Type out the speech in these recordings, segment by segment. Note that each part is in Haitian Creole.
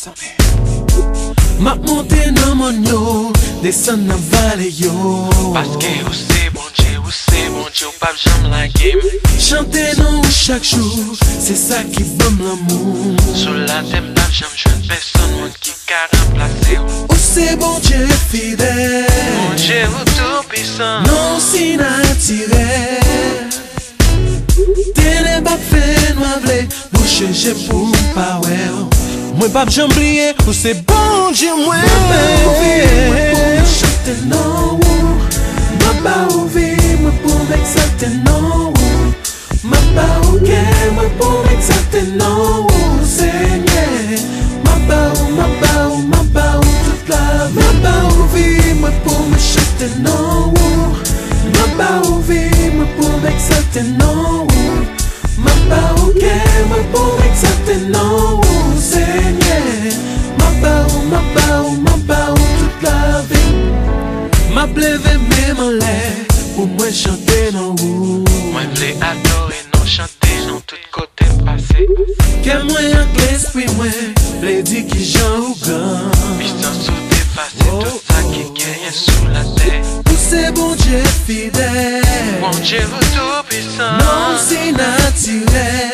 Ma monte nan mon yo, descend nan vale yo. Paske ou se bon Dieu, ou pap jam la game. Chante nou chaque jour, c'est ça qui bam l'amour. Sou la tem pap jam jwen person moun ki ka remplace ou. Ou c'est bon Dieu fidèle, Bon Dieu ou tout puissant. non si naturel. Tene bap fè nou avle, bouche j'ai pou pa wè. Moi pap jambliye, ou c'est bon Dieu moi. Ma ouvi, moi pou chante nan ou. Ma ba ouvi, moi pou m'exalte nan ou. Ma ba ouke, moi pou m'exalte nan ou. Seigneur, ma ba ou toute la vie. Ma ba ouvi, moi pou me chante nan ou. Ma ba ouvi, moi pou m'exalte nan ou. Ma ba ouke, moi pou m'exalte nan ou. Seigneur, ma ba ou toute la vie. Ma pleve même en l'air, pour moi chanter nan ou. Moi vle adorer, non chanter, non tout côté passé. Que moi avec l'esprit moi, vle di ki jan ou gan. Puissance sous dépassé, tout ça qui gagne sous la terre. Ou c'est bon Dieu fidèle, Bon Dieu ou tout puissant. non si naturel.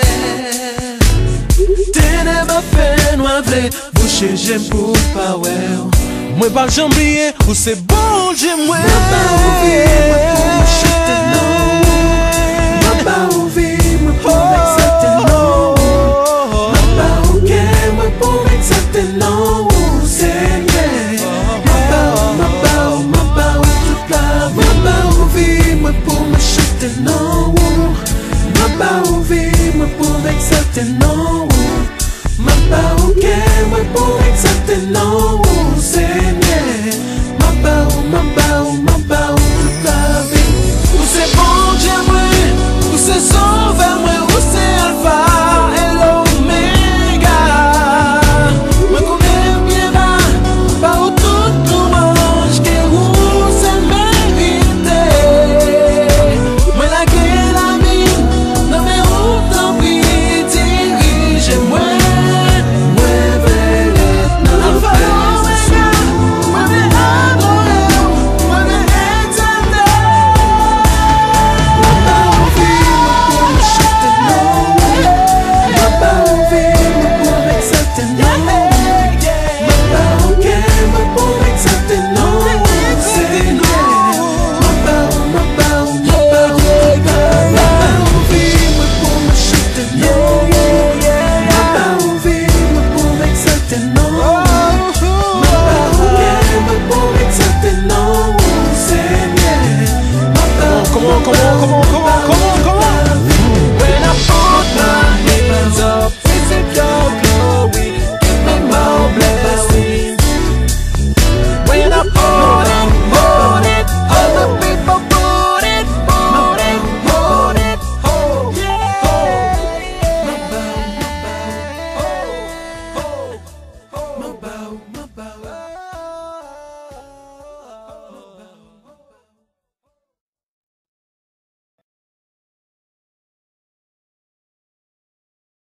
Tene ba fè nou avle, bouche j'aime pour pa wè. Moi pas jambliye, ou c'est bon Dieu moi. Ma ba ouvi, moi pou me chante nan ou. Ma ba ouvi, moi pou m'exalte nan ou. Ma ba ouke, moi pou m'exalte nan ou. Seigneur, ma ba ou toute la vie. Ma ba ouvi, moi pou me chante nan ou. Ma ba ouvi, moi pou m'exalte nan ou.